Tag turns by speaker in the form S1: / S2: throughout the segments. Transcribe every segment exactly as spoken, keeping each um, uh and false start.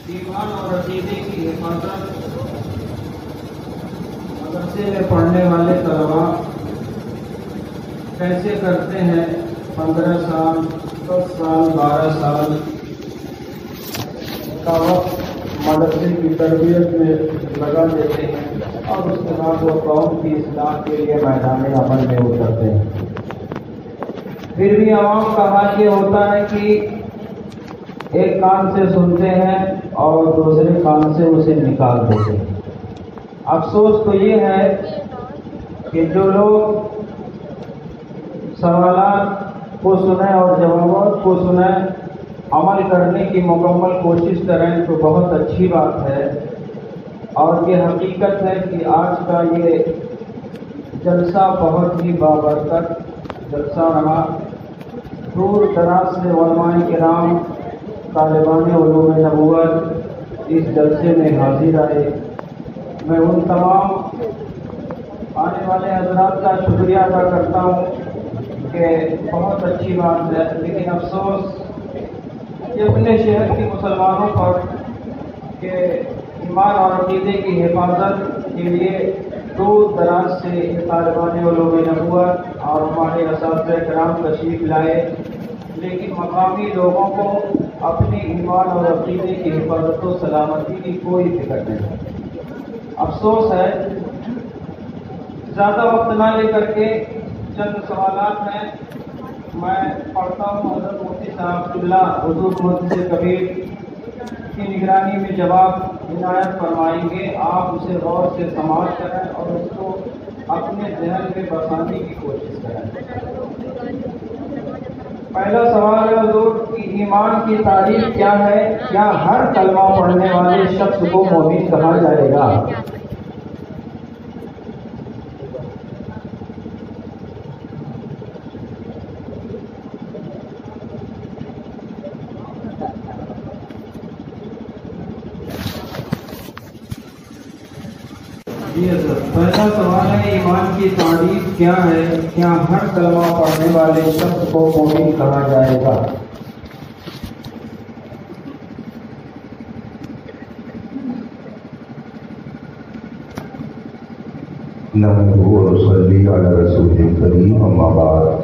S1: ایمان اور عقیدے کی حفاظت مدرسے میں پڑھنے والے طلبا کیسے کرتے ہیں؟ پندرہ سال دس سال بارہ سال کا وقت مدرسے کی تربیت میں لگا دیتے ہیں اور اس کے بعد وہ قوم کی اصلاح کے لیے میدان عمل میں اترتے ہیں. پھر بھی عوام کا حال یہ ہوتا ہے کہ ایک کان سے سنتے ہیں اور دوسرے کان سے اسے نکال دیتے ہیں. افسوس تو یہ ہے کہ جو لوگ سوالات کو سنیں اور جوابات کو سنیں عمل کرنے کی مکمل کوشش کریں تو بہت اچھی بات ہے. اور یہ حقیقت ہے کہ آج کا یہ جلسہ بہت ہی بابرکت جلسہ رہا. دور دراز سے علماء کرام طالبان علوم نبوت اس جلسے میں حاضر آئے. میں ان تمام آنے والے حضرات کا شکریہ ادا کرتا ہوں کہ بہت اچھی بات ہے. لیکن افسوس کہ اپنے شہر کے مسلمانوں پر کہ ایمان اور عقیدے کی حفاظت کے لیے دور دراز سے طالبان علوم نبوت اور ہمارے اساتذہ کرام تشریف لائے، لیکن مقامی لوگوں کو اپنی ایمان اور عقیدے کی حفاظت و سلامتی کی کوئی فکر نہیں. افسوس ہے. زیادہ وقت نہ لے کر کے چند سوالات ہیں میں پڑھتا ہوں. حضرت مفتی صاحب عبداللہ حضور محدث کبیر کی نگرانی میں جواب عنایت فرمائیں گے. آپ اسے غور سے سماعت کریں اور اس کو اپنے ذہن میں بسانے کی کوشش کریں. پہلا سوال ہے حضور کہ ایمان کی تعریف کیا ہے؟ کیا ہر کلمہ پڑھنے والے شخص کو مومن کہا جائے گا؟ پہلا سوال ہے ایمان کی تعریف کیا ہے؟ کیا ہر کلمہ پڑھنے والے شخص کو مومن کہا جائے گا؟
S2: نحمده ونصلي على رسول الكريم اما بعد.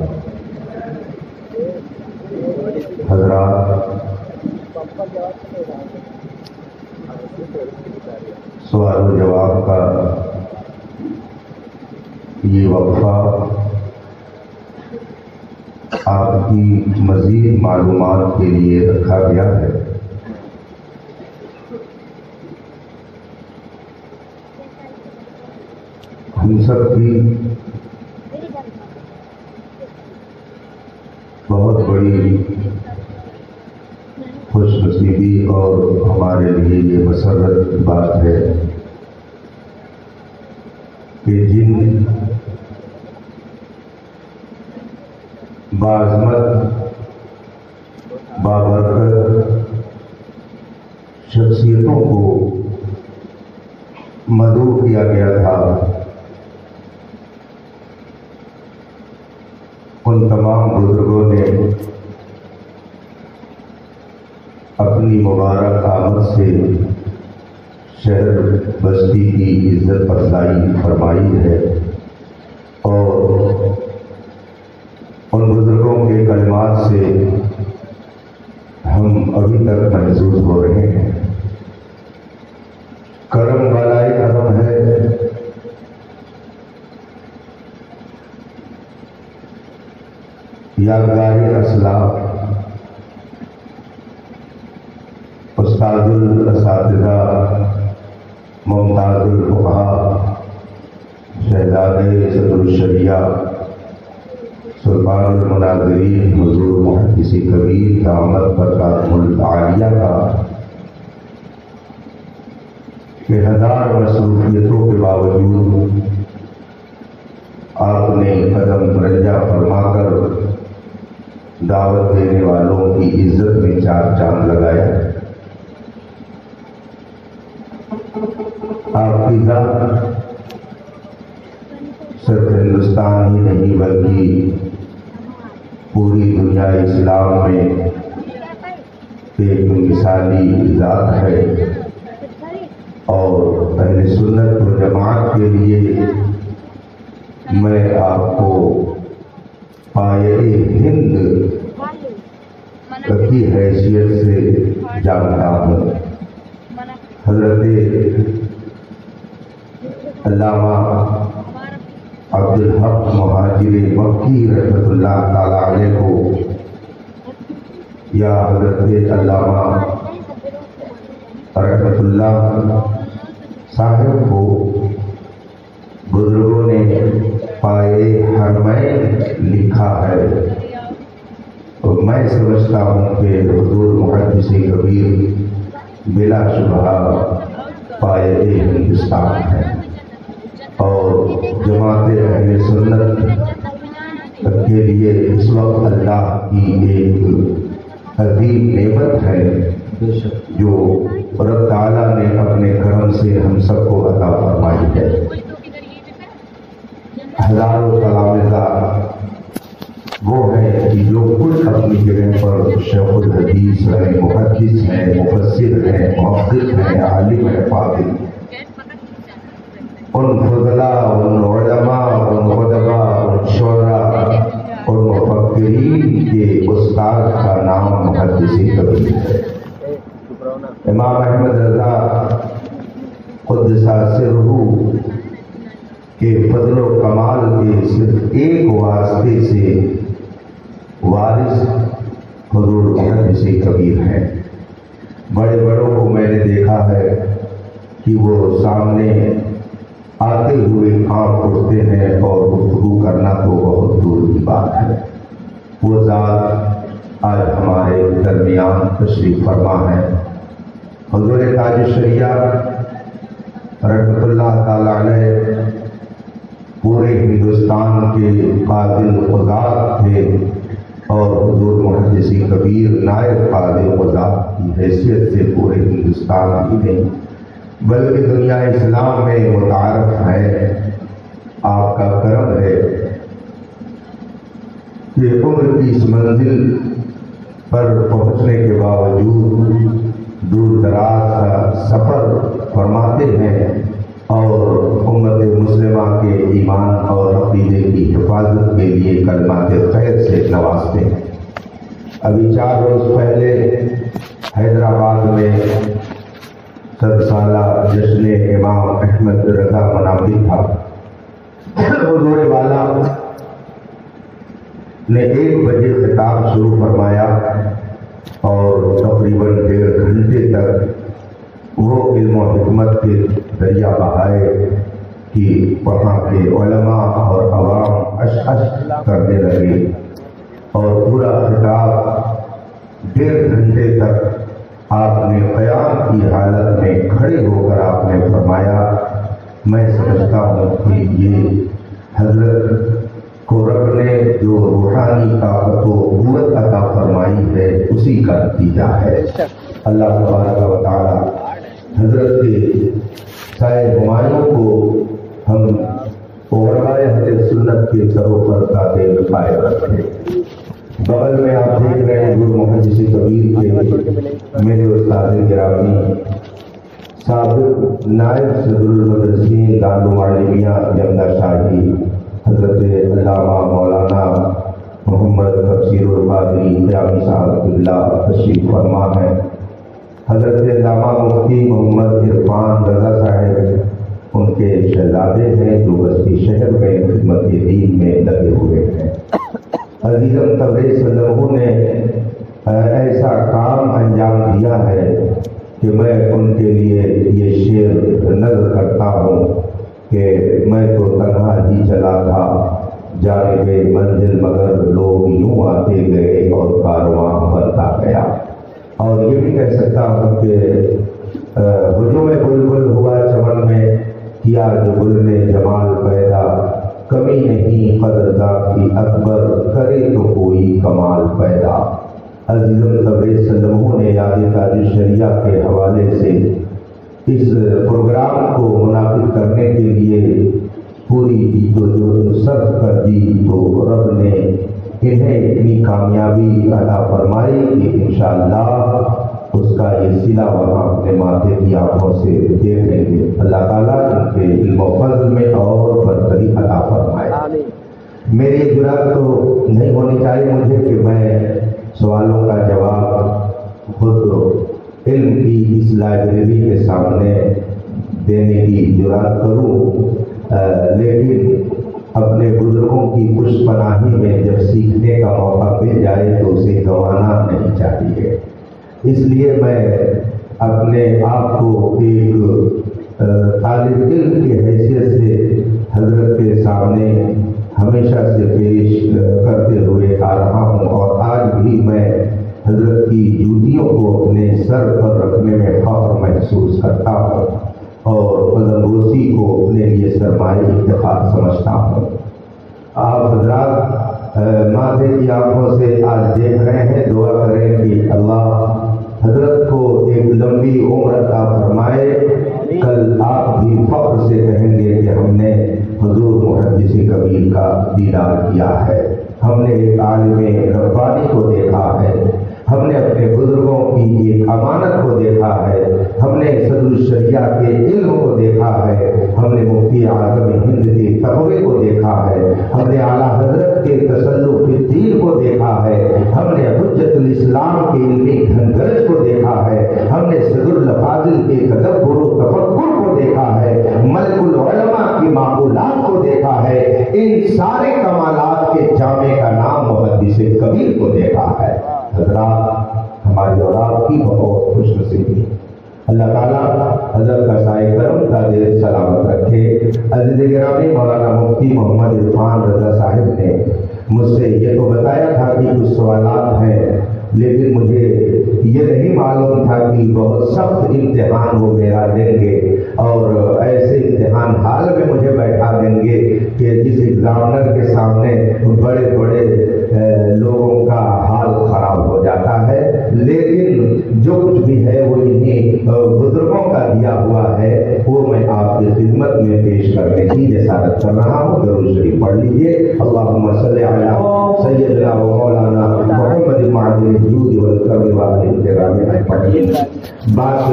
S2: حضرات، سوال و جواب کا یہ وقفہ آپ کی مزید معلومات کے لیے رکھا گیا ہے. ہم سب کی بہت بڑی خوش نصیبی اور ہمارے لیے یہ مسرت بات ہے کہ جن باعظمت بابرکت شخصیتوں کو مدعو کیا گیا تھا، ان تمام بزرگوں نے اپنی مبارک آمد سے شہر بستی کی عزت افزائی فرمائی ہے اور ان بزرگوں کے کلمات سے ہم ابھی تک محظوظ ہو رہے ہیں. کرم والائے کرم ہے، یادگار اسلاف، استاد الاساتذہ، ممتاز الفقہاء، شہزادے صدر الشریعہ، سلطان المناظرین حضور محدث کبیر دامت برکاتہ العالیہ کا کہ ہزار مصروفیتوں کے باوجود آپ نے قدم برجا فرما کر دعوت دینے والوں کی عزت میں چار چاند لگایا. آپ کی ذات صرف ہندوستان ہی نہیں بلکہ پوری دنیا اسلام میں کہ ایک مثالی ذات ہے، اور اہل سنت و جماعت کے لیے میں آپ کو پایہ ہند کی حیثیت سے جانتا ہوں۔ حضرت علامہ عبدالحق مہاجر مکی رحمۃ اللہ تعالی علیہ کو یا حضرت علامہ رحمۃ اللہ صاحب کو بزرگوں نے پائے حرمین لکھا ہے، اور میں سمجھتا ہوں کہ حضور محدث کبیر بلا شبہ پائے ہندوستان ہے، اور جماعت اہل سنت کے لیے اس وقت اللہ کی ایک عظیم نعمت ہے جو رب تعالیٰ نے اپنے کرم سے ہم سب کو عطا فرمائی ہے۔ ہزاروں تلامذہ وہ ہیں کہ جو خود اپنی جگہ پر شیخ الحدیث ہیں، محدث ہیں، مفسر ہیں، محقق ہیں، عالم ہیں، فاضل، ان فضلاء، ان علماء، ان ادباء، ان شعراء، ان مفکرین کے استاد کا نام محدث کبیر ہے۔ امام احمد رضا قدس سرہ کے فضل و کمال کے صرف ایک واسطے سے وارث حضور محدث کبیر ہیں۔ بڑے بڑوں کو میں نے دیکھا ہے کہ وہ سامنے آتے ہوئے کانپ اٹھتے ہیں، اور گفتگو کرنا تو بہت دور کی بات ہے۔ وہ ذات آج ہمارے درمیان تشریف فرما ہے۔ حضور تاج شریعہ رحمۃ اللہ تعالی علیہ پورے ہندوستان کے قاضی قضات تھے، اور حضور محدث کبیر نائب قاضی قضات کی حیثیت سے پورے ہندوستان ہی نہیں بلکہ دنیا اسلام میں متعارف ہے۔ آپ کا کرم ہے کہ عمر کی اس منزل پر پہنچنے کے باوجود دور دراز کا سفر فرماتے ہیں، اور امت مسلمہ کے ایمان اور عقیدے کی حفاظت کے لیے کلمات خیر سے نوازتے ہیں۔ ابھی چار روز پہلے حیدرآباد میں صد سالہ جشن امام احمد رضا منعقد تھا۔ حضور والا نے ایک بجے خطاب شروع فرمایا، اور تقریباً ڈیڑھ گھنٹے تک وہ علم و حکمت کے دریا بہائے کہ وہاں کے علماء اور عوام اش اش کرنے لگے، اور پورا خطاب ڈیڑھ گھنٹے تک آپ نے قیام کی حالت میں کھڑے ہو کر آپ نے فرمایا۔ میں سمجھتا ہوں کہ یہ حضرت کو رب نے جو روحانی طاقت و قوت عطا فرمائی ہے اسی کا نتیجہ ہے۔ اللہ تبارک و تعالی حضرت کے سائے ہمایوں کو ہم علماء اہل سنت کے سروپر کا دیر قائم رکھے۔ بغل میں آپ دیکھ رہے ہیں حضور محدث کبیر کے میرے استاد گرامی سابق نائب صدر المدرسین دارالعلومیہ جمدہ شاہی حضرت علامہ مولانا محمد تفسیر القادری قیامی صاحب اللہ تشریف فرما ہے۔ حضرت علامہ مفتی محمد عرفان رضا صاحب ان کے شہزادے ہیں جو بستی شہر میں خدمت دین میں لگے ہوئے ہیں۔ عزیزم تبریز صدقوں نے ایسا کام انجام دیا ہے کہ میں ان کے لیے یہ شعر نظر کرتا ہوں کہ میں تو تنہا ہی چلا تھا جانب منزل مگر لوگ یوں آتے گئے اور کارواں بنتا گیا۔ اور یہ بھی کہہ سکتا ہوں کہ ہجوم بلبل ہوا چمن میں کیا جو گل نے جمال پیدا، کمی نہیں قدرداں کی اکبر کرے تو کوئی کمال پیدا۔ عزیزم تبریز صدقوں نے یاد تاج شریعہ کے حوالے سے اس پروگرام کو منعقد کرنے کے لیے پوری جو جو صرف کر دی تو رب نے انہیں اتنی کامیابی عطا فرمائی کہ انشاءاللہ اس کا یہ صلہ وہاں اپنے ماتھے کی آنکھوں سے دیکھیں گے۔ اللہ تعالیٰ ان کے علم و فضل میں اور برتری عطا فرمائے۔ میری جرات تو نہیں ہونی چاہیے مجھے کہ میں سوالوں کا جواب خود علم کی اس لائبریری کے سامنے دینے کی جرات کروں، لیکن اپنے بزرگوں کی پشت پناہی میں جب سیکھنے کا موقع مل جائے تو اسے گنوانا نہیں چاہیے۔ اس لیے میں اپنے آپ کو ایک طالب علم کی حیثیت سے حضرت کے سامنے ہمیشہ سے پیش کرتے ہوئے آ رہا ہوں، اور آج بھی میں حضرت کی جوتیوں کو اپنے سر پر رکھنے میں فخر محسوس کرتا ہوں اور قدمبوسی کو اپنے لیے سرمایہ افتخار سمجھتا ہوں۔ آپ حضرات ماتھے کی آنکھوں سے آج دیکھ رہے ہیں، دعا کریں کہ اللہ حضرت کو ایک لمبی عمر عطا فرمائے۔ کل آپ بھی فخر سے کہیں گے کہ ہم نے حضور محدث کبیر کا دیدار کیا ہے، ہم نے ایک عالم ربانی کو دیکھا ہے، ہم نے اپنے بزرگوں کی ایک امانت کو دیکھا ہے، ہم نے صدر الشریعہ کے علم کو دیکھا ہے، ہم نے مفتی اعظم ہند کے تقوی کو دیکھا ہے، ہم نے اعلیٰ حضرت کے تسلط الدین کو دیکھا ہے، ہم نے حجت الاسلام کے علمی گھنگرج کو دیکھا ہے، ہم نے صدر الفاضل کے تدبر و تفکر کو دیکھا ہے، ملک العلماء کی معقولات کو دیکھا ہے، ان سارے کمالات کے جامع کا نام محدث کبیر کو دیکھا ہے۔ حضرات ہماری اور آپ کی بہت خوش نصیبی، اللہ تعالیٰ حضرت کا سائے کرم کا دیر سلامت رکھے۔ عزیز گرامی مولانا مفتی محمد عرفان رضا صاحب نے مجھ سے یہ تو بتایا تھا کہ کچھ سوالات ہیں، لیکن مجھے یہ نہیں معلوم تھا کہ بہت سخت امتحان وہ میرا دیں گے اور ایسے امتحان حال میں مجھے بیٹھا دیں گے کہ جس ایگزامنر کے سامنے بڑے بڑے لوگوں کا حال خراب ہو جاتا ہے، لیکن جو کچھ بھی ہے وہ انہیں بزرگوں کا دیا ہوا ہے، وہ میں آپ کی خدمت میں پیش کرنے کی جسارت کر رہا ہوں۔ درود شریف پڑھ لیجیے۔ اللہم صلی علی سیدنا و مولانا محمد معدن الجود والکرم والکرام پڑھیے۔ بات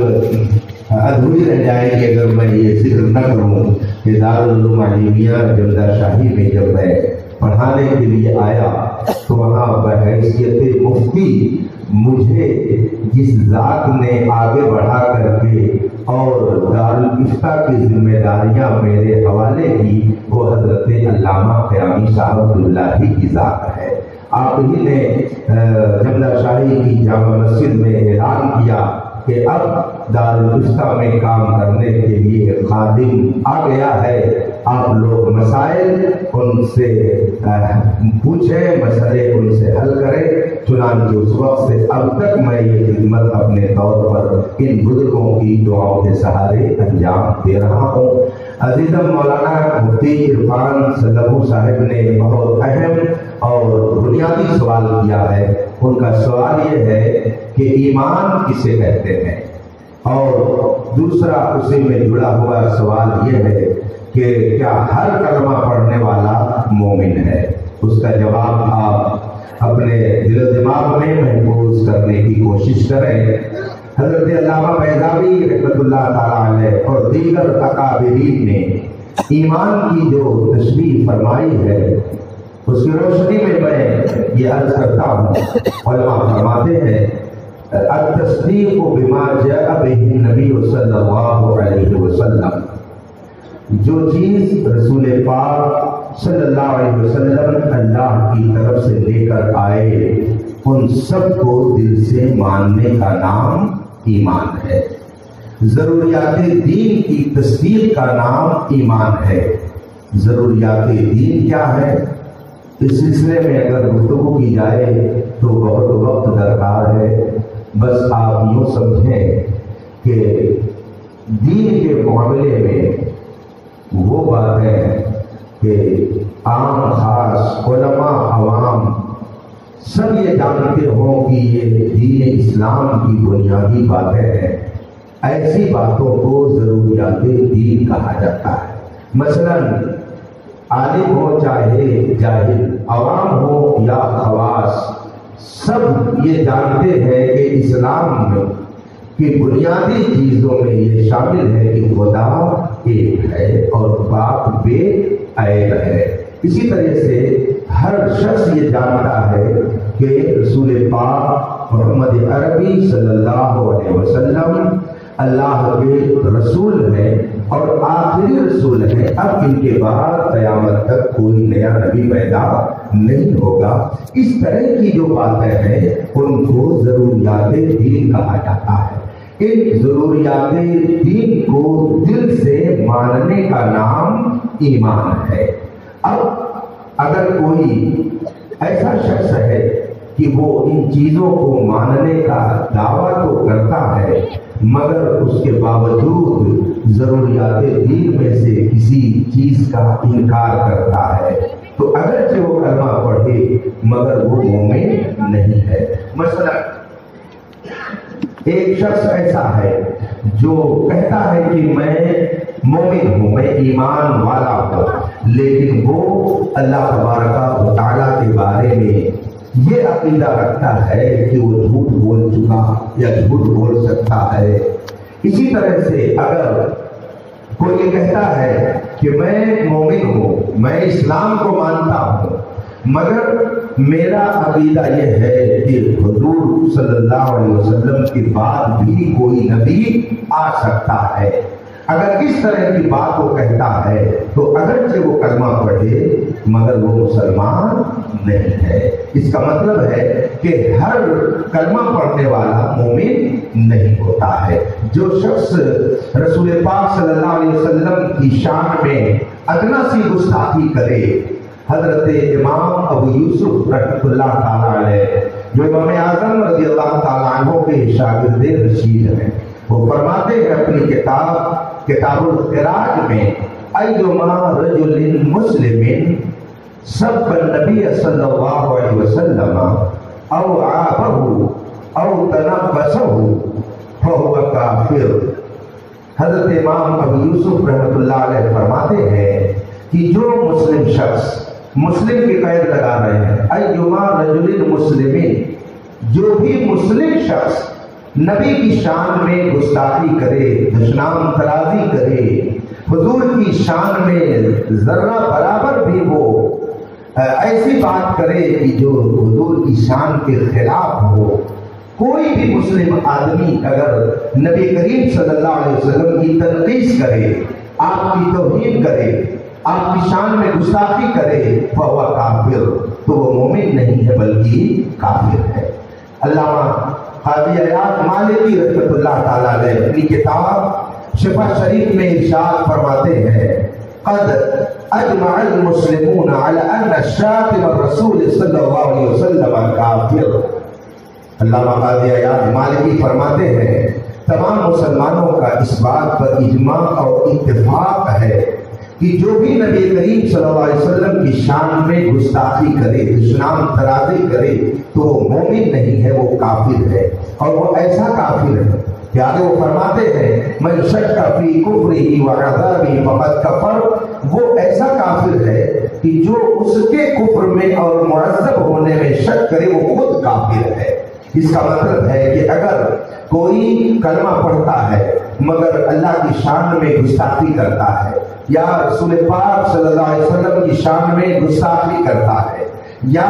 S2: ادھوری رہ جائے گی اگر میں یہ ذکر نہ کروں کہ دارالعلوم علیمیہ جمدہ شاہی میں جب میں پڑھانے کے لیے آیا تو وہاں بحیثیت مفتی مجھے جس ذات نے آگے بڑھا کر کے اور دارالفتہ کی ذمہ داریاں میرے حوالے کی وہ حضرت علامہ قیامی صاحب اللہ کی ذات ہے۔ آپ ہی نے جمدہ شاہی کی جامع مسجد میں اعلان کیا کہ اب دارالفتہ میں کام کرنے کے لیے خادم آ گیا ہے، آپ لوگ مسائل ان سے پوچھیں، مسئلے ان سے حل کریں۔ چنانچہ اس وقت سے اب تک میں یہ خدمت اپنے طور پر ان بزرگوں کی دعاؤں کے سہارے انجام دے رہا ہوں۔ عزیزم مولانا مفتی عرفان صدقو صاحب نے بہت اہم اور بنیادی سوال کیا ہے۔ ان کا سوال یہ ہے کہ ایمان کسے کہتے ہیں، اور دوسرا اسی میں جڑا ہوا سوال یہ ہے کہ کیا ہر کلمہ پڑھنے والا مومن ہے؟ اس کا جواب آپ اپنے دل و دماغ میں محفوظ کرنے کی کوشش کریں۔ حضرت علامہ بیضاوی رحمۃ اللہ تعالی علیہ اور دیگر اکابرین نے ایمان کی جو تشریح فرمائی ہے اس کی روشنی میں میں یہ عرض کرتا ہوں۔ علماء فرماتے ہیں التصدیق بما جاء به النبی صلی اللہ علیہ وسلم، جو چیز رسول پاک صلی اللہ علیہ وسلم اللہ کی طرف سے لے کر آئے ان سب کو دل سے ماننے کا نام ایمان ہے۔ ضروریات دین کی تصدیق کا نام ایمان ہے۔ ضروریات دین کیا ہے؟ اس سلسلے میں اگر گفتگو کی جائے تو بہت وقت درکار ہے، بس آپ یوں سمجھیں کہ دین کے معاملے میں وہ باتیں کہ عام خاص علماء عوام سب یہ جانتے ہوں کہ یہ دین اسلام کی بنیادی باتیں ہیں، ایسی باتوں کو ضروریات دین کہا جاتا ہے۔ مثلا عالم ہو چاہے جاہل، عوام ہو یا خواص، سب یہ جانتے ہیں کہ اسلام میں کہ بنیادی چیزوں میں یہ شامل ہے کہ خدا ایک ہے اور باپ بے عیب ہے۔ اسی طرح سے ہر شخص یہ جانتا ہے کہ رسول پاک محمد عربی صلی اللہ علیہ وسلم اللہ کے رسول ہیں اور آخری رسول ہیں۔ اب ان کے بعد قیامت تک کوئی نیا نبی پیدا نہیں ہوگا۔ اس طرح کی جو باتیں ہیں ان کو ضروریات دین کہا جاتا ہے۔ ان ضروریات دین کو دل سے ماننے کا نام ایمان ہے۔ اب اگر کوئی ایسا شخص ہے کہ وہ ان چیزوں کو ماننے کا دعویٰ تو کرتا ہے مگر اس کے باوجود ضروریات دین میں سے کسی چیز کا انکار کرتا ہے تو اگرچہ وہ کلمہ پڑھے مگر وہ مومن نہیں ہے۔ مثلا ایک شخص ایسا ہے جو کہتا ہے کہ میں مومن ہوں، میں ایمان والا ہوں، لیکن وہ اللہ تبارک و تعالیٰ کے بارے میں یہ عقیدہ رکھتا ہے کہ وہ جھوٹ بول چکا یا جھوٹ بول سکتا ہے۔ اسی طرح سے اگر کوئی یہ کہتا ہے کہ میں مومن ہوں، میں اسلام کو مانتا ہوں، مگر میرا عقیدہ یہ ہے کہ حضور صلی اللہ علیہ وسلم کے بعد بھی کوئی نبی آ سکتا ہے، اگر اس طرح کی بات وہ کہتا ہے تو اگرچہ وہ کلمہ پڑھے مگر وہ مسلمان نہیں ہے۔ اس کا مطلب ہے کہ ہر کلمہ پڑھنے والا مومن نہیں ہوتا ہے۔ جو شخص رسول پاک صلی اللہ علیہ وسلم کی شان میں ادنا سی گستاخی کرے، حضرت امام ابو یوسف رحمۃ اللہ تعالیٰ علیہ جو امام اعظم رضی اللہ تعالیٰ عنہ کے شاگرد رشید ہیں، وہ فرماتے ہیں اپنی کتاب کتاب الخراج میں ایما رجل مسلم سب النبی صلی اللہ علیہ وسلم او عابہ او تنبسہ فہو کافر۔ حضرت امام ابو یوسف رحمۃ اللہ علیہ فرماتے ہیں کہ جو مسلم شخص، مسلم کی قید لگا رہے ہیں، ایما رجل مسلم، جو بھی مسلم شخص نبی کی شان میں گستاخی کرے، دشنام ترازی کرے، حضور کی شان میں ذرہ برابر بھی وہ ایسی بات کرے کہ جو حضور کی شان کے خلاف ہو، کوئی بھی مسلم آدمی اگر نبی کریم صلی اللہ علیہ وسلم کی تنقیص کرے، آپ کی توہین کرے، آپ کی شان میں گستاخی کرے، فہو کافر، تو وہ مومن نہیں ہے بلکہ کافر ہے۔ علامہ قاضی عیاض مالکی رحمۃ اللہ تعالیٰ علیہ اپنی کتاب شفا شریف میں ارشاد فرماتے ہیں قد اجمع المسلمون على ان الشاتم الرسول صلی اللہ علیہ وسلم کافر۔ علامہ قاضی عیاض مالکی فرماتے ہیں تمام مسلمانوں کا اس بات پر اجماع اور اتفاق ہے کہ جو بھی نبی کریم صلی اللہ علیہ وسلم کی شان میں گستاخی کرے، دشنام ترازی کرے تو وہ مومن نہیں ہے، وہ کافر ہے۔ اور وہ ایسا کافر ہے کہ آگے وہ فرماتے ہیں من شک فی کفرہ وعذابہ فقد کفر، وہ ایسا کافر ہے کہ جو اس کے کفر میں اور معذب ہونے میں شک کرے وہ خود کافر ہے۔ اس کا مطلب ہے کہ اگر کوئی کلمہ پڑھتا ہے مگر اللہ کی شان میں گستاخی کرتا ہے یا رسول پاک صلی اللہ علیہ وسلم کی شان میں گستاخی کرتا ہے یا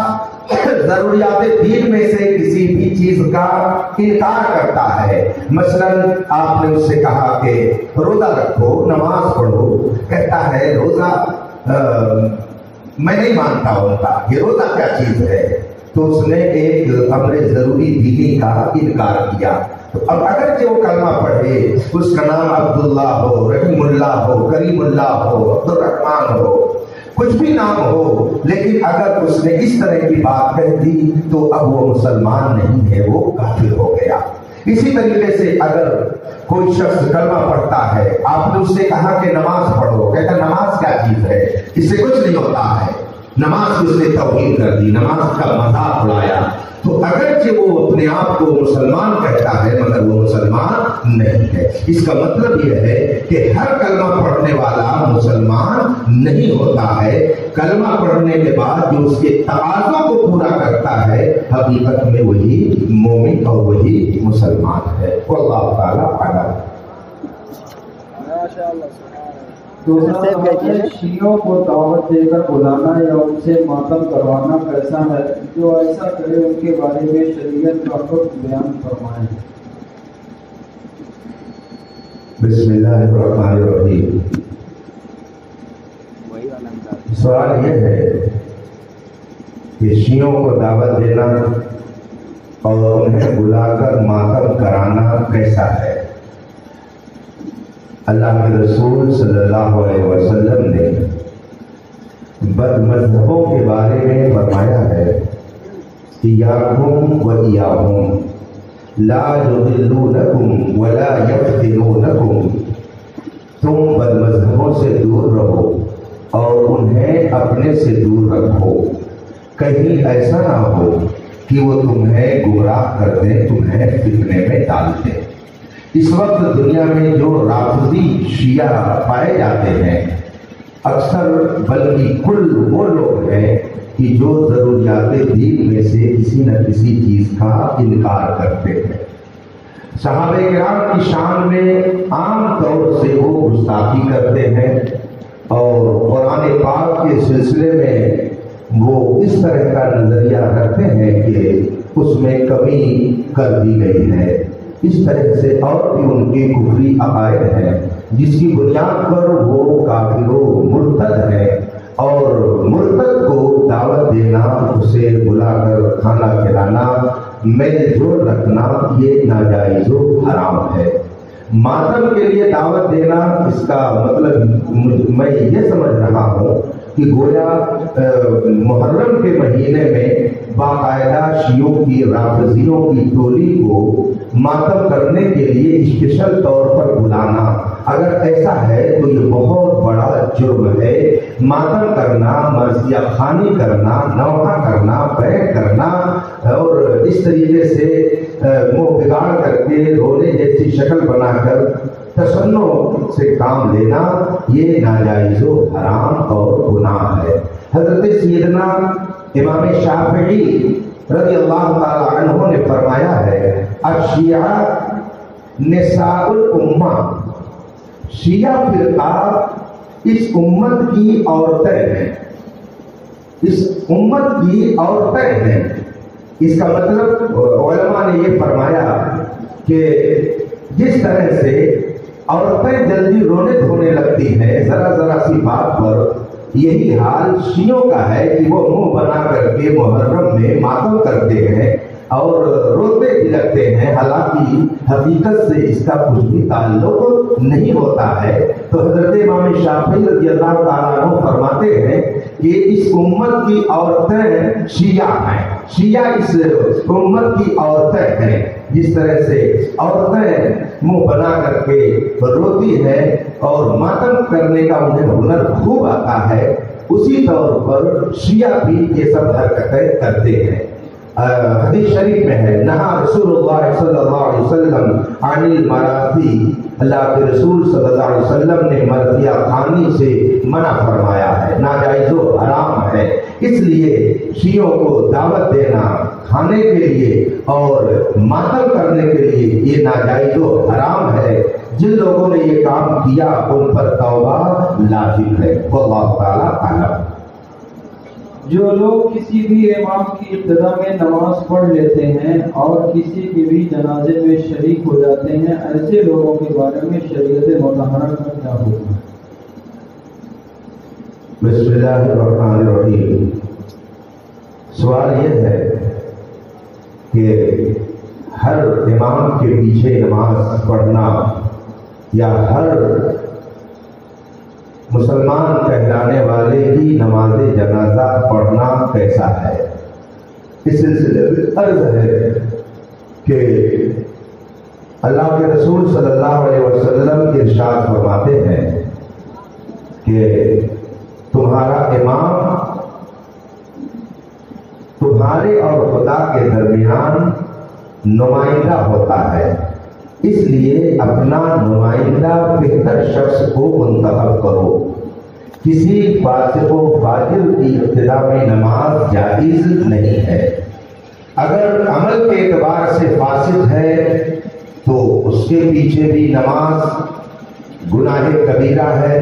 S2: ضروریات دین میں سے کسی بھی چیز کا انکار کرتا ہے، مثلا آپ نے اس سے کہا کہ روزہ رکھو، نماز پڑھو، کہتا ہے روزہ میں نہیں مانتا ہوں کا یہ روزہ کیا چیز ہے، تو اس نے ایک امر ضروری دینی کا انکار کیا۔ تو اب اگرچہ وہ کلمہ پڑھے، اس کا نام عبداللہ ہو، رحیم اللہ ہو، کریم اللہ ہو، عبد الرحمن ہو، کچھ بھی نام ہو، لیکن اگر اس نے اس طرح کی بات کہہ دی تو اب وہ مسلمان نہیں ہے، وہ کافر ہو گیا۔ اسی طریقے سے اگر کوئی شخص کلمہ پڑھتا ہے، آپ نے اس سے کہا کہ نماز پڑھو، کہتا نماز کیا چیز ہے، اس سے کچھ نہیں ہوتا ہے، نماز کی اس نے توہین کر دی، نماز کا مذاق اڑایا، تو اگرچہ وہ اپنے آپ کو مسلمان کہتا ہے مگر وہ مسلمان نہیں ہے۔ اس کا مطلب یہ ہے کہ ہر کلمہ پڑھنے والا مسلمان نہیں ہوتا ہے۔ کلمہ پڑھنے کے بعد جو اس کے تقاضوں کو پورا کرتا ہے حقیقت میں وہی مومن اور وہی مسلمان ہے۔ واللہ تعالیٰ اعلم۔
S1: دوسرا سوال ہے، شیعوں کو دعوت دے کر بلانا یا ان سے ماتم کروانا کیسا ہے؟ جو ایسا کرے ان کے بارے میں شریعت کا حکم بیان فرمائیں۔
S2: بسم اللہ الرحمن الرحیم۔ سوال یہ ہے کہ شیعوں کو دعوت دینا اور انہیں بلا کر ماتم کرانا کیسا ہے؟ اللہ کے رسول صلی اللہ علیہ وسلم نے بد مذہبوں کے بارے میں فرمایا ہے ایاکم و ایاہم لا یضلونکم ولا یفتنونکم، تم بد مذہبوں سے دور رہو اور انہیں اپنے سے دور رکھو، کہیں ایسا نہ ہو کہ وہ تمہیں گمراہ کر دیں، تمہیں فتنے میں ڈال دیں۔ اس وقت دنیا میں جو رافضی شیعہ پائے جاتے ہیں اکثر بلکہ کل وہ لوگ ہیں کہ جو ضروریات دین میں سے کسی نہ کسی چیز کا انکار کرتے ہیں۔ صحابہ کرام کی شان میں عام طور سے وہ گستاخی کرتے ہیں اور قرآن پاک کے سلسلے میں وہ اس طرح کا نظریہ رکھتے ہیں کہ اس میں کمی کر دی گئی ہے۔ اس طرح سے اور بھی ان کے کفری عقائد ہیں جس کی بنیاد پر وہ کافر و مرتد ہے، اور مرتد کو دعوت دینا، اسے بلا کر کھانا کھلانا، میل جول رکھنا یہ ناجائز و حرام ہے۔ ماتم کے لیے دعوت دینا اس کا مطلب میں یہ سمجھ رہا ہوں کہ گویا محرم کے مہینے میں باقاعدہ شیعوں کی رافضیوں کی ٹولی کو ماتم کرنے کے لیے اسپیشل طور پر بلانا، اگر ایسا ہے تو یہ بہت بڑا جرم ہے۔ ماتم کرنا، مرثیہ خوانی کرنا، نوحہ کرنا، بیعت کرنا اور اس طریقے سے منہ بگاڑ کر کے رونے جیسی شکل بنا کر تسنع سے کام لینا یہ ناجائز و حرام اور گناہ ہے۔ حضرت سیدنا امام شافعی رضی اللہ تعالی عنہ نے فرمایا ہے الشیعہ نساء الامہ، شیعہ فرقہ اس امت کی عورتیں ہیں، اس امت کی عورتیں ہیں۔ اس کا مطلب علماء نے یہ فرمایا کہ جس طرح سے عورتیں جلدی رونے دھونے لگتی ہیں ذرا ذرا سی بات پر، یہی حال شیعوں کا ہے کہ وہ منہ بنا کر کے محرم میں ماتم کرتے ہیں اور روتے بھی لگتے ہیں، حالانکہ حقیقت سے اس کا کچھ بھی تعلق نہیں ہوتا ہے۔ تو حضرت امام شافعی رضی اللہ تعالیٰ عنہ فرماتے ہیں کہ اس امت کی عورتیں شیعہ ہیں، شیعہ اس امت کی عورتیں ہیں۔ جس طرح سے عورتیں منہ بنا کر کے روتی ہیں اور ماتم کرنے کا انہیں ہنر خوب آتا ہے، اسی طور پر شیعہ بھی یہ سب حرکتیں کرتے ہیں۔ حدیث شریف میں ہے نہا رسول اللہ صلی اللہ علیہ وسلم عن المراثی، اللہ کے رسول صلی اللہ علیہ وسلم نے مرثیہ خوانی سے منع فرمایا ہے، ناجائز و حرام ہے۔ اس لیے شیعوں کو دعوت دینا کھانے کے لیے اور ماتم کرنے کے لیے یہ ناجائز و حرام ہے۔ جن لوگوں نے یہ کام کیا ان پر توبہ لازم ہے۔ واللہ تعالیٰ اعلم۔
S1: جو لوگ کسی بھی امام کی ابتدا میں نماز پڑھ لیتے ہیں اور کسی کے بھی جنازے میں شریک ہو جاتے ہیں، ایسے لوگوں کے بارے میں شریعت مطہرہ کا کیا حکم ہے؟
S2: بسم اللہ الرحمن الرحیم۔ سوال یہ ہے کہ ہر امام کے پیچھے نماز پڑھنا یا ہر مسلمان کہلانے والے کی نماز جنازہ پڑھنا کیسا ہے؟ اس سلسلے میں عرض ہے کہ اللہ کے رسول صلی اللہ علیہ وسلم ارشاد فرماتے ہیں کہ تمہارا امام تمہارا تمہارے اور خدا کے درمیان نمائندہ ہوتا ہے، اس لیے اپنا نمائندہ بہتر شخص کو منتخب کرو۔ کسی فاسق و فاجر کی ابتدا میں نماز جائز نہیں ہے۔ اگر عمل کے اعتبار سے فاسق ہے تو اس کے پیچھے بھی نماز گناہ کبیرہ ہے،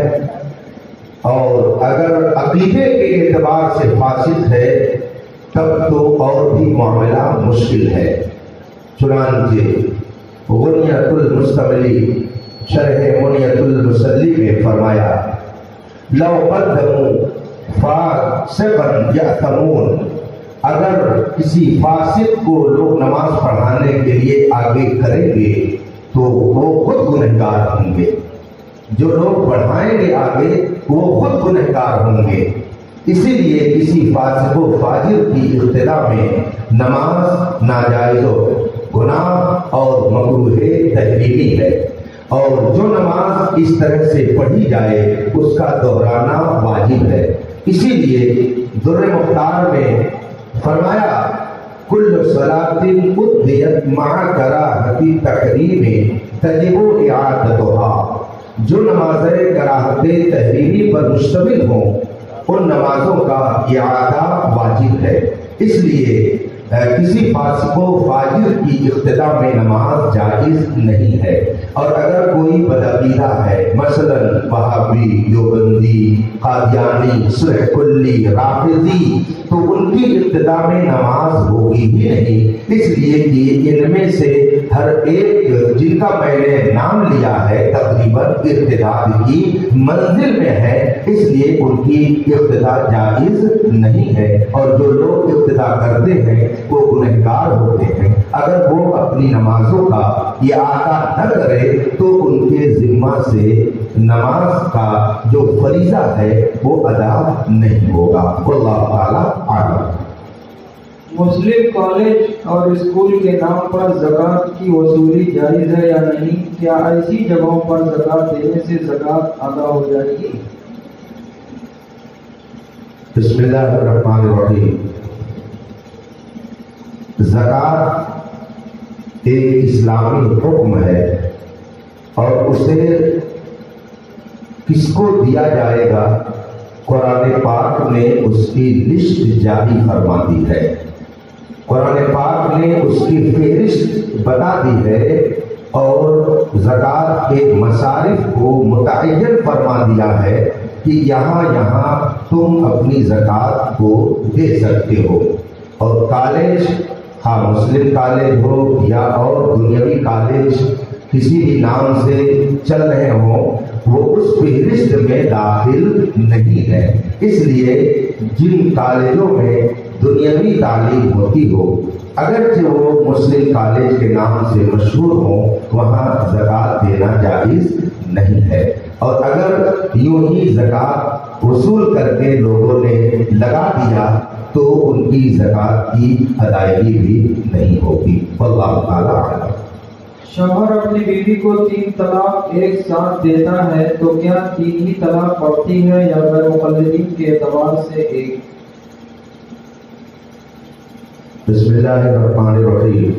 S2: اور اگر عقیدے کے اعتبار سے فاسق ہے تب تو اور بھی معاملہ مشکل ہے۔ چنانچہ غنیۃ المستملی شرح منیۃ المسلی میں فرمایا، لو قدموا فاسقا یأثمون، اگر کسی فاسق کو لوگ نماز پڑھانے کے لیے آگے کریں گے تو وہ خود گنہگار ہوں گے، جو لوگ پڑھائیں گے آگے وہ خود گنہگار ہوں گے۔ اسی لیے کسی فاسق و فاجر کی ابتدا میں نماز ناجائز و گناہ اور مکروہ تحریمی ہے، اور جو نماز اس طرح سے پڑھی جائے اس کا دہرانا واجب ہے۔ اسی لیے در مختار میں فرمایا، کل صلاۃ ادیت مع کراہۃ تحریم تجب اعادتها، جو نمازیں کراہت تحریمی پر مشتمل ہوں ان نمازوں کا اعادہ واجب ہے۔ اس لیے کسی فاسق و فاجر کی ابتدا میں نماز جائز نہیں ہے، اور اگر کوئی بدعقیدہ ہے، مثلا وہابی، دیوبندی، قادیانی، سرح کلی، رافضی، تو ان کی ابتدا میں نماز ہوگی ہی نہیں، اس لیے کہ ان میں سے ہر ایک جن کا میں نے نام لیا ہے تقریباً ارتداد کی منزل میں ہے، اس لیے ان کی ابتدا جائز نہیں ہے، اور جو لوگ ابتدا کرتے ہیں وہ گنہگار ہوتے ہیں۔ اگر وہ اپنی نمازوں کا اعادہ نہ کرے تو ان کے ذمہ سے نماز کا جو فریضہ ہے وہ ادا نہیں ہوگا۔ واللہ تعالی اعلم۔
S1: مسلم کالج اور اسکول کے نام پر زکوٰۃ کی وصولی جائز ہے یا نہیں؟ کیا ایسی جگہوں پر زکوٰۃ دینے سے زکوٰۃ ادا ہو جائے گی؟
S2: بسم اللہ الرحمن الرحیم۔ زکوٰۃ ایک اسلامی حکم ہے، اور اسے کس کو دیا جائے گا قرآن پاک نے اس کی لسٹ جاری فرما دی ہے۔ قرآن پاک نے اس کی فہرست بتا دی ہے، اور زکوٰۃ کے مصارف کو متعین فرما دیا ہے کہ یہاں یہاں تم اپنی زکوٰۃ کو دے سکتے ہو۔ اور کالج، ہاں مسلم کالج ہو یا اور دنیاوی کالج کسی بھی نام سے چل رہے ہوں، وہ اس فہرست میں داخل نہیں ہے۔ اس لیے جن کالجوں میں دنیاوی تعلیم ہوتی ہو، اگرچہ وہ مسلم کالج کے نام سے مشہور ہوں، وہاں زکوٰۃ دینا جائز نہیں ہے۔ اور اگر یوں ہی زکوٰۃ وصول کر کے لوگوں نے لگا دیا تو ان کی زکوٰۃ کی ادائیگی بھی نہیں ہوگی۔ واللہ تعالی اعلم۔
S1: شوہر اپنی بیوی کو تین طلاق ایک ساتھ دیتا ہے تو کیا تین ہی طلاق پڑتی ہے یا غیر مقلدین کے اعتبار سے ایک؟
S2: بسم اللہ الرحمن الرحیم۔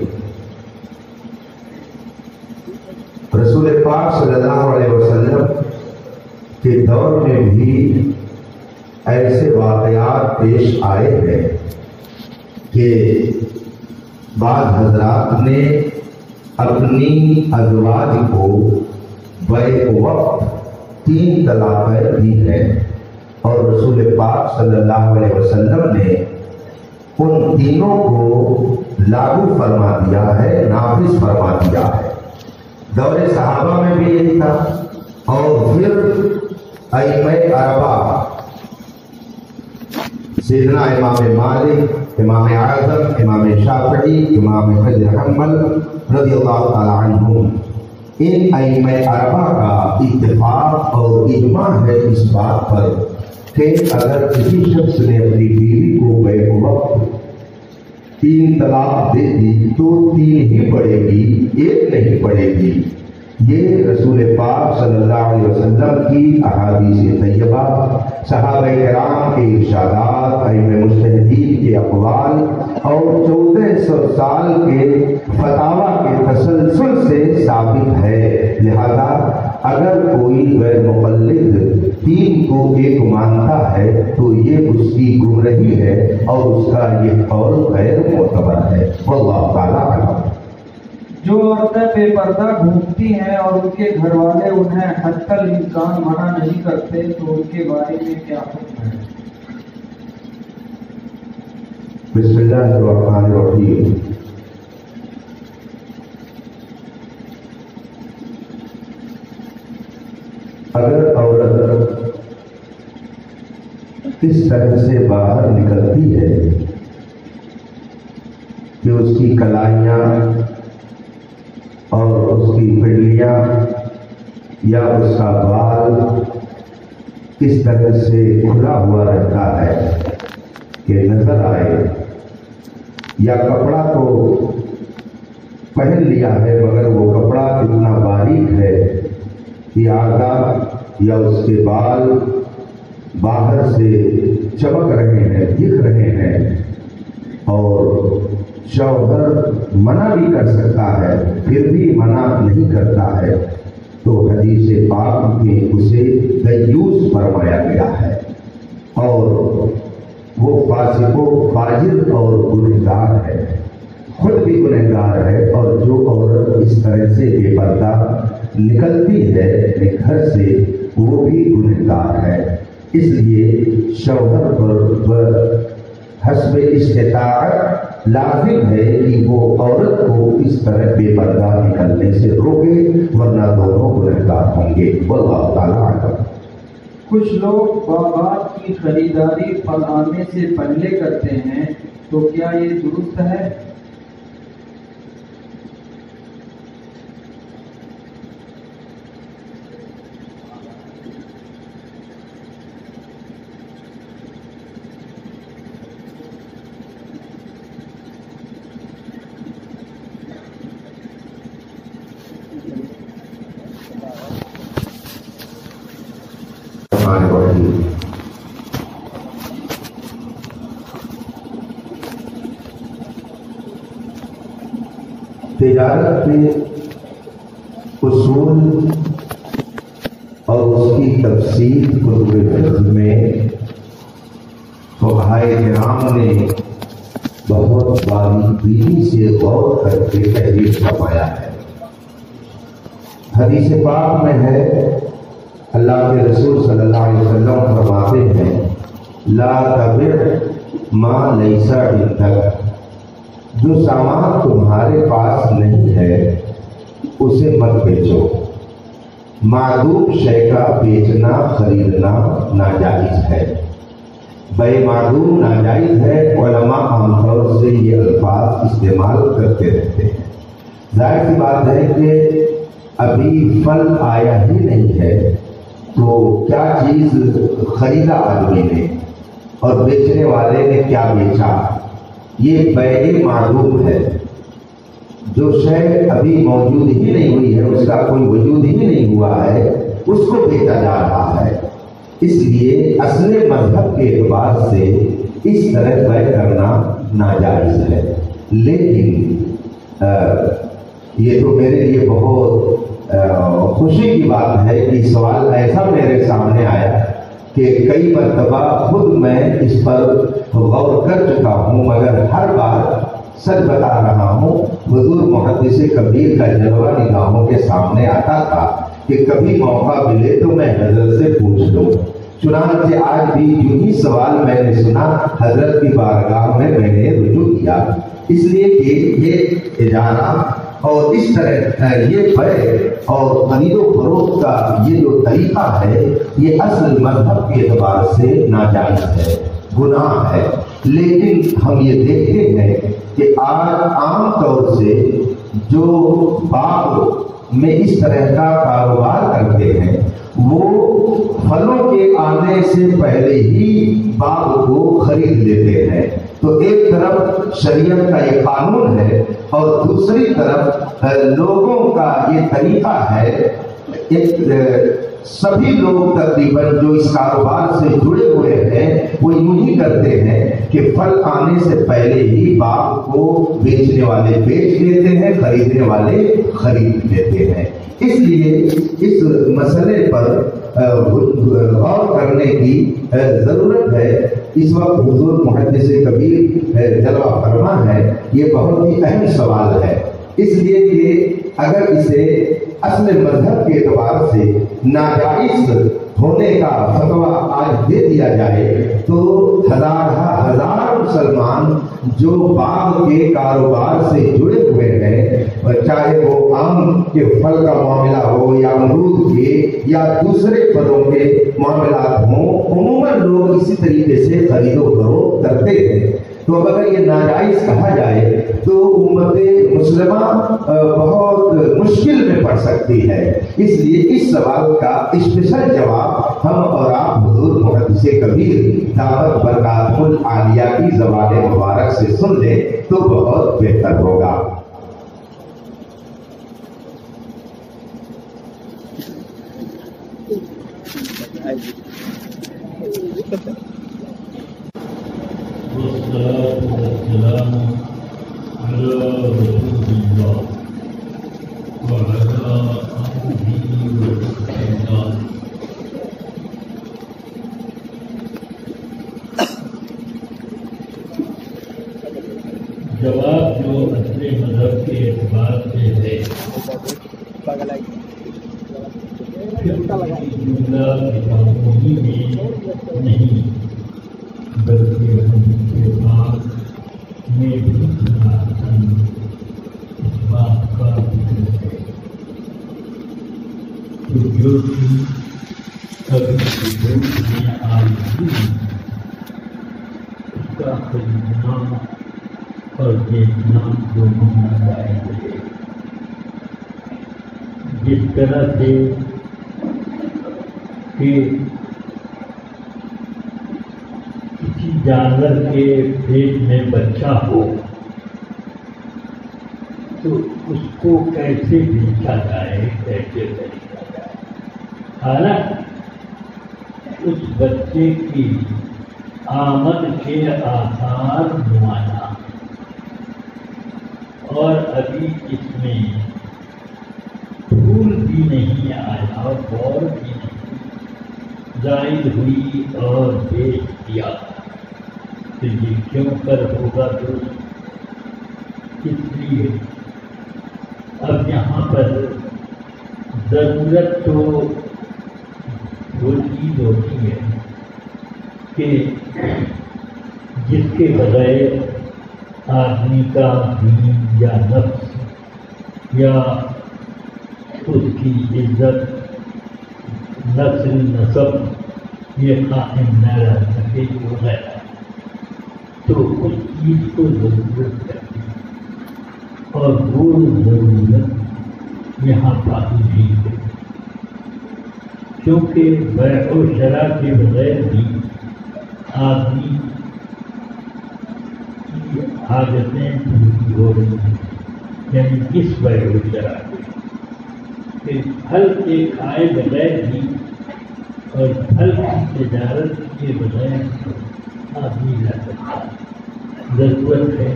S2: رسول پاک صلی اللہ علیہ وسلم کے دور میں بھی ایسے واقعات پیش آئے ہیں کہ بعض حضرات نے اپنی ازواج کو بیک وقت تین طلاقیں دی ہیں، اور رسول پاک صلی اللہ علیہ وسلم نے ان تینوں کو لاگو فرما دیا ہے، نافذ فرما دیا ہے۔ دور صحابہ میں بھی یہی تھا، اور پھر ائمہ اربعہ سیدنا امام مالک، امام اعظم، امام شافعی، امام احمد حنبل رضی اللہ تعالی عنہم، ان ائمہ اربعہ کا اتفاق اور اجماع ہے اس بات پر کہ اگر کسی شخص نے اپنی بیوی کو بیک وقت تین طلاق دے دی تو تین ہی پڑے گی، ایک نہیں پڑے گی۔ یہ رسول پاک صلی اللہ علیہ وسلم کی احادیث طیبہ، صحابہ کرام کے ارشادات، ائمہ مجتہدین کے اقوال اور چودہ سو سال کے فتاوی کے تسلسل سے ثابت ہے۔ لہذا اگر کوئی غیر مقلد دین کو ایک مانتا ہے تو یہ اس کی گمراہی ہے اور اس کا یہ قول غیر معتبر ہے۔ واللہ تعالیٰ اعلم۔
S1: جو عورتیں بے پردہ گھومتی ہیں اور ان کے گھر والے انہیں حتی الامکان منع نہیں کرتے تو ان کے بارے میں کیا حکم ہے؟
S2: بسم اللہ الرحمن الرحیم۔ اگر عورت اس طرح سے باہر نکلتی ہے کہ اس کی کلائیاں اور اس کی پنڈلیاں یا اس کا بال اس طرح سے کھلا ہوا رہتا ہے کہ نظر آئے، یا کپڑا کو پہن لیا ہے مگر وہ کپڑا اتنا باریک ہے کہ آدھا یا اس کے بال باہر سے چمک رہے ہیں، دکھ رہے ہیں، اور شوہر منع بھی کر سکتا ہے پھر بھی منع نہیں کرتا ہے، تو حدیث پاک میں اسے دیوس فرمایا گیا ہے، اور وہ فاسق و فاجر اور گنہگار ہے، خود بھی گنہگار ہے، اور جو عورت اس طرح سے بے پردہ نکلتی ہے اپنے گھر سے وہ بھی گنہگار ہے۔ اس لیے شوہر پر حسب استطاعت لازم ہے کہ وہ عورت کو اس طرح بے پردہ نکلنے سے روکے، ورنہ دونوں گنہگار ہوں گے۔ واللہ تعالیٰ اعلم۔
S1: کچھ لوگ باغات کی خریداری پھل آنے سے پہلے کرتے ہیں تو کیا یہ درست ہے؟
S2: تجارت کے اصول اور اس کی تفصیل کتب فقہ میں فقہاء کرام نے بہت باریکی سے غور کر کے تحریر فرمایا ہے۔ حدیث پاک میں ہے، اللہ کے رسول صلی اللہ علیہ وسلم فرماتے ہیں، لا تبع ما لیس عندک، جو سامان تمہارے پاس نہیں ہے اسے مت بیچو۔ معدوم شے کا بیچنا خریدنا ناجائز ہے، بے معدوم ناجائز ہے۔ علماء عام طور سے یہ الفاظ استعمال کرتے رہتے ہیں۔ ظاہر سی بات ہے کہ ابھی پھل آیا ہی نہیں ہے تو کیا چیز خریدا آدمی نے اور بیچنے والے نے کیا بیچا، یہ بیع معدوم ہے۔ جو شے ابھی موجود ہی نہیں ہوئی ہے، اس کا کوئی وجود ہی نہیں ہوا ہے، اس کو بیچا جا رہا ہے۔ اس لیے اصل مذہب کے اعتبار سے اس طرح بیع کرنا ناجائز ہے۔ لیکن آ, یہ تو میرے لیے بہت آ, خوشی کی بات ہے کہ سوال ایسا میرے سامنے آیا کہ کئی مرتبہ خود میں اس پر غور کر چکا ہوں، مگر ہر بار سچ بتا رہا ہوں، حضور محدث کبیر کا جلوہ نگاہوں کے سامنے آتا تھا کہ کبھی موقع ملے تو میں حضرت سے پوچھ لوں۔ چنانچہ آج بھی جو ہی سوال میں نے سنا، حضرت کی بارگاہ میں میں نے رجوع کیا، اس لیے کہ یہ اجارہ اور اس طرح یہ بیع اور خرید و فروخت کا یہ جو طریقہ ہے، یہ اصل مذہب کے اعتبار سے ناجائز ہے، گناہ ہے۔ لیکن ہم یہ دیکھتے ہیں کہ آج عام طور سے جو باغ میں اس طرح کا کاروبار کرتے ہیں، وہ پھلوں کے آنے سے پہلے ہی باغ کو خرید لیتے ہیں، تو ایک طرف شریعت کا یہ قانون ہے اور دوسری طرف لوگوں کا یہ طریقہ ہے. ایک سبھی لوگ تقریباً جو اس کاروبار سے جڑے ہوئے ہیں وہ یوں ہی کرتے ہیں کہ پھل آنے سے پہلے ہی باغ کو بیچنے والے بیچ دیتے ہیں, خریدنے والے خرید لیتے ہیں. اس لیے اس مسئلے پر غور کرنے کی ضرورت ہے. اس وقت حضور محدث کبیر جلوہ فرما ہے, یہ بہت ہی اہم سوال ہے, اس لیے کہ اگر اسے اصل مذہب کے اعتبار سے ناجائز ہونے کا فتویٰ آج دے دیا جائے تو ہزار ہزار مسلمان جو باغ کے کاروبار سے جڑے ہوئے ہیں, چاہے وہ آم کے پھل کا معاملہ ہو یا امرود کے یا دوسرے پھلوں کے معاملات ہوں, عموماً لوگ اسی طریقے سے خرید و فروخت کرتے ہیں. تو اب اگر یہ ناجائز کہا جائے تو امت مسلمہ بہت مشکل میں پڑ سکتی ہے. اس لیے اس سوال کا اسپیشل جواب ہم اور آپ حضور محدث کبیر دعوت برکات العالیہ کی زبان مبارک سے سن لیں تو بہت بہتر ہوگا.
S3: والصلاة والسلام على رسول الله وعلى آله وصحبه. جواب جو اپنے مذہب کے اعتبار سے ہے جملہ کتابوں ہی میں نہیں بلکہ ہم کے پاس میں بھی سناتن اس بات کا ذکر ہے کہ جو چیز کبھی وجود میں آئی تھی اس کا خریدنا اور بیچنا دونوں ناجائز ہے. جس طرح سے کہ کسی جانور کے پیٹ میں بچہ ہو تو اس کو کیسے بیچا جائے, کیسے خریدا جائے, حالانکہ اس بچے کی آمد کے آثار نمایاں اور ابھی اس میں پھول بھی نہیں آیا اور بور بھی نہیں ظاہر ہوئی اور بیچ دیا تو یہ کیوں کر ہوگا دوست؟ اس لیے اب یہاں پر ضرورت تو وہ چیز ہوتی ہے کہ جس کے بغیر آدمی کا دین یا نفس یا اس کی عزت نسل نسب یہ قائم نہ رہ سکے وغیرہ, تو اس چیز کو ضرورت کرتی ہے اور وہ ضرورت یہاں پائی نہیں ہے, کیونکہ بیع و شرع کے بغیر بھی آدمی کی حاجتیں پوری ہو رہی ہیں. یعنی اس بیع و شرع کے پھل کے کھائے بغیر بھی اور پھل کی تجارت کے بغیر آدمی رہ سکتا ہے. ضرورت ہے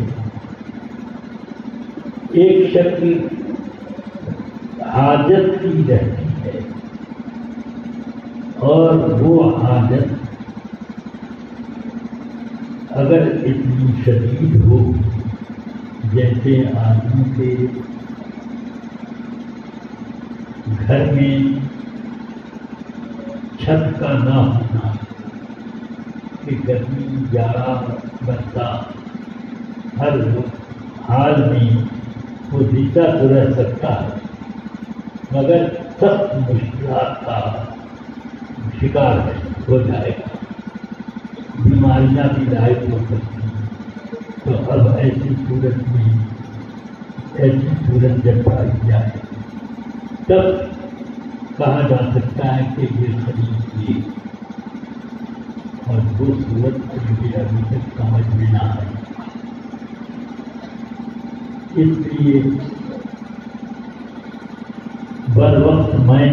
S3: ایک شکل حاجت کی رہتی ہے اور وہ حاجت اگر اتنی شدید ہو جیسے آدمی کے گھر میں چھت کا نہ ہونا کہ گرمی جاڑا برسات ہر حال میں وہ زندہ تو رہ سکتا ہے مگر سخت مشکلات کا شکار ہو جائے گا, بیماریاں بھی لاحق ہو سکتی ہیں. تو اب ایسی صورت میں ایسی صورت جب پائی جائے تب کہا جا سکتا ہے کہ یہ خرید لیے, اور وہ صورت مجھے ابھی تک سمجھ میں نہ آئی. اس لیے بر وقت میں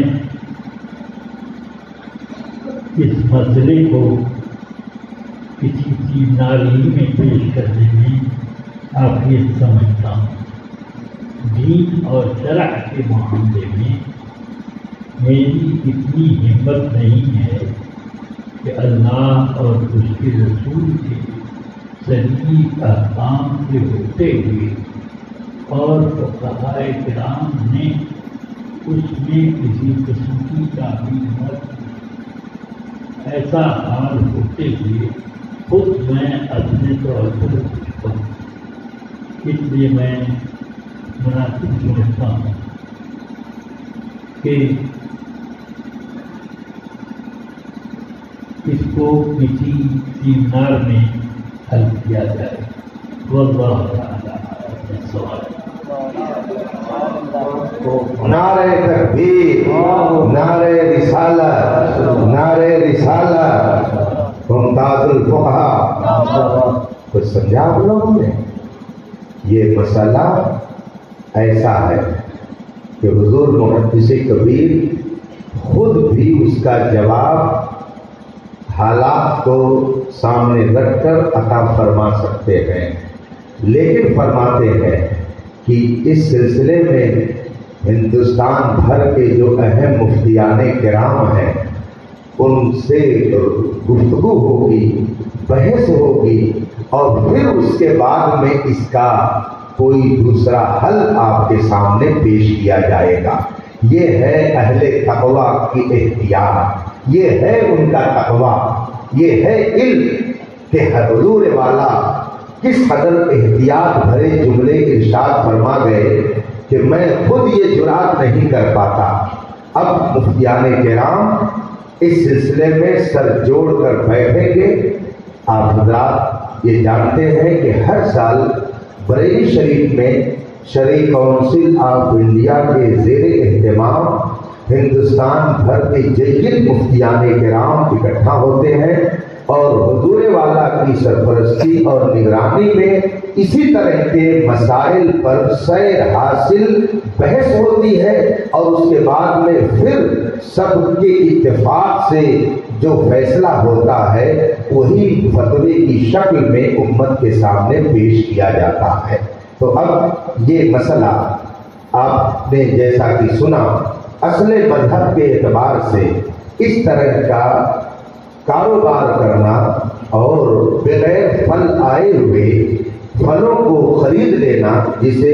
S3: اس مسئلے کو کسی سیمیناری میں پیش کرنے میں عافیت سمجھتا ہوں۔ دین اور شرع کے معاملے میں میری اتنی ہمت نہیں ہے کہ اللہ اور اس کے رسول کے صحیح احکام سے ہوتے ہوئے اور فقہائے کرام نے اس میں کسی قسم کی تعبیر مت ایسا حال ہوتے ہوئے خود میں اپنے طور پر پوچھتا ہوں۔ اس لیے میں مناسب سمجھتا ہوں کہ اس کو کسی سیمینار میں حل کیا جائے۔ واللہ تعالیٰ اپنے سوال
S2: نعرہ تکبیر، نعرہ رسالت، نعرہ رسالت، ممتاز الفقہا۔ کچھ سمجھا آپ لوگوں نے؟ یہ مسئلہ ایسا ہے کہ حضور محدث کبیر خود بھی اس کا جواب حالات کو سامنے رکھ کر عطا فرما سکتے ہیں، لیکن فرماتے ہیں کہ اس سلسلے میں ہندوستان بھر کے جو اہم مفتیان کرام ہیں ان سے گفتگو ہوگی، بحث ہوگی، اور پھر اس کے بعد میں اس کا کوئی دوسرا حل آپ کے سامنے پیش کیا جائے گا۔ یہ ہے اہل تقویٰ کی احتیاط، یہ ہے ان کا تقویٰ، یہ ہے علم کہ حضور والا کس قدر احتیاط بھرے جملے ارشاد فرما گئے کہ میں خود یہ جرات نہیں کر پاتا۔ اب مفتیان کرام اس سلسلے میں سر جوڑ کر بیٹھیں گے۔ آپ حضرات یہ جانتے ہیں کہ ہر سال بریلی شریف میں شرعی کونسل آف انڈیا کے زیر اہتمام ہندوستان بھر کے جید مفتیان کرام اکٹھا ہوتے ہیں اور حضور والا کی سرپرستی اور نگرانی میں اسی طرح کے مسائل پر سیر حاصل بحث ہوتی ہے، اور اس کے بعد میں پھر سب کے اتفاق سے جو فیصلہ ہوتا ہے وہی فتوے کی شکل میں امت کے سامنے پیش کیا جاتا ہے۔ تو اب یہ مسئلہ آپ نے جیسا کہ سنا، اصل مذہب کے اعتبار سے اس طرح کا کاروبار کرنا اور بغیر پھل آئے ہوئے پھلوں کو خرید لینا، جسے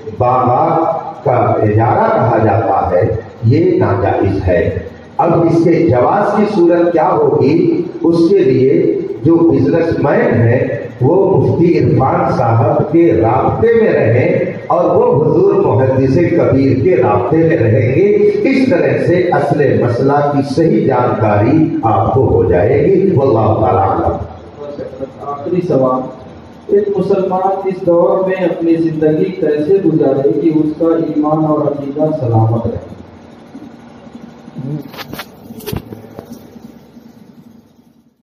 S2: باغات کا اجارہ کہا جاتا ہے، یہ ناجائز ہے۔ اب اس کے جواز کی صورت کیا ہوگی؟ اس کے لیے جو بزنس مین ہے وہ مفتی عرفان صاحب کے رابطے میں رہیں اور وہ حضور محدث کبیر کے رابطے میں رہیں گے۔ اس طرح سے اصل مسئلہ کی صحیح جانکاری آپ کو ہو جائے گی۔ واللہ تعالیٰ اعلم۔
S1: آخری سوال، ایک مسلمان اس دور میں اپنی زندگی کیسے گزارے کہ اس کا ایمان اور عقیدہ سلامت رہے؟